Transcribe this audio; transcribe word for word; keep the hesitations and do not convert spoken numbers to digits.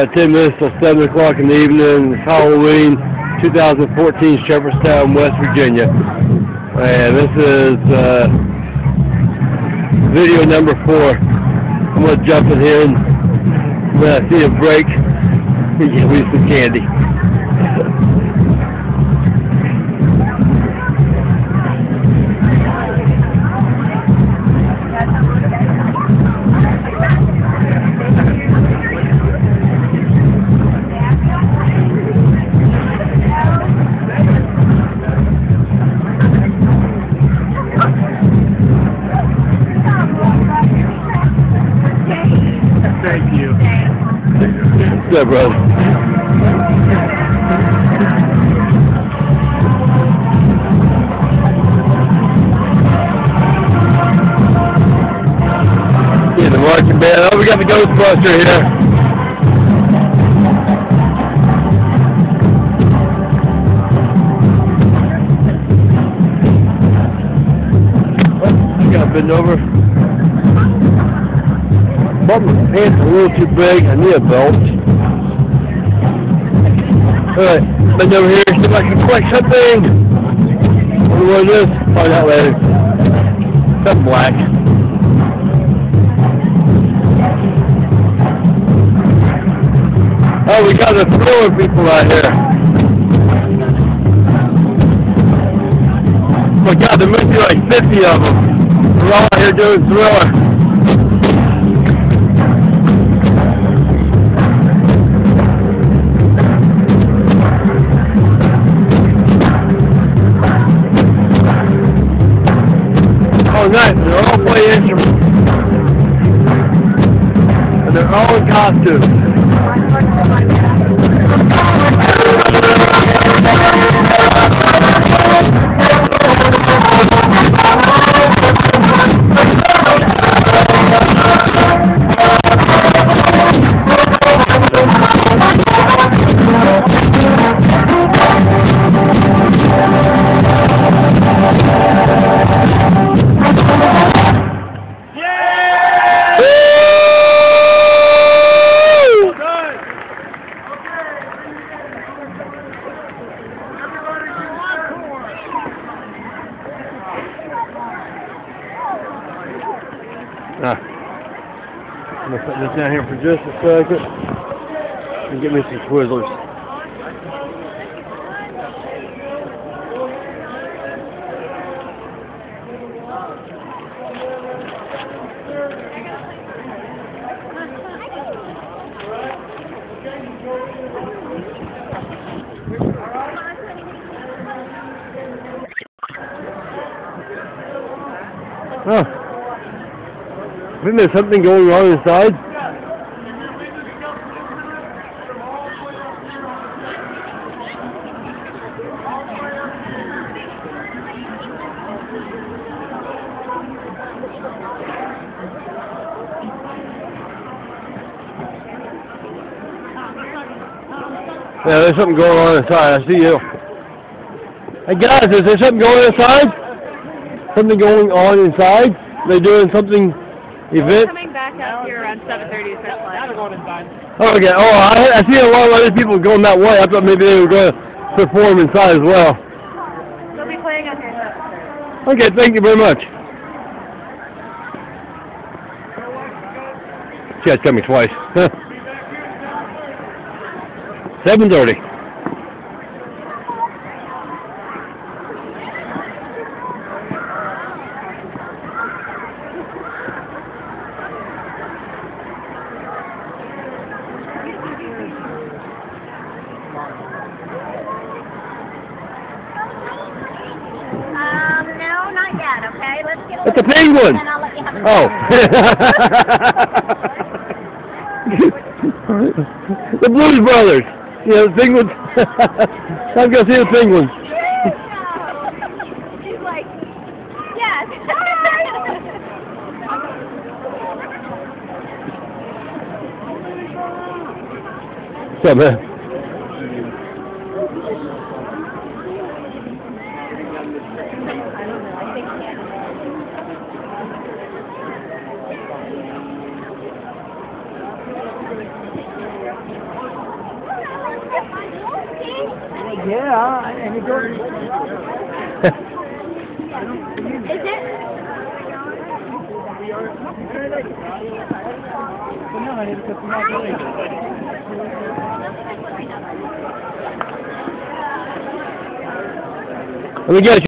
ten minutes till seven o'clock in the evening. It's Halloween twenty fourteen, Shepherdstown, West Virginia. And this is uh, video number four. I'm going to jump in here and when I see a break, give me some candy. Thank you. What's up, brother? Yeah, the marching band. Oh, we got the Ghostbuster here. Oh, I got bent over. Bought my pants a little too big. I need a belt. Alright, bend over here, see if I can collect something. Wonder what it is. Find out later. Something black. Oh, we got the Thriller people out here. Oh my God, there must be like fifty of them. They're all out here doing Thriller. Oh, nice. They're all playing instruments. And they're all in costumes. Ah, I'm going to put this down here for just a second and get me some Twizzlers. Oh. I think there's something going on inside. Yeah, there's something going on inside. I see you. Hey guys, is there something going on inside? Something going on inside? Are they doing something? Event? We're coming back up here around seven thirty. Now they're going inside. Oh, okay. Oh, I, I see a lot of other people going that way. I thought maybe they were going to perform inside as well. They'll be playing up here. Okay, thank you very much. She had to tell me twice. seven thirty. Um, no, not yet, okay? Let's get a It's a penguin! and I'll let you have a Oh. The Blues Brothers! Yeah, the penguins. I'm going to see the penguins. She's like, yes. What's up, man? Yeah, and you don't. Is it? No, I need to put them out. Let me guess.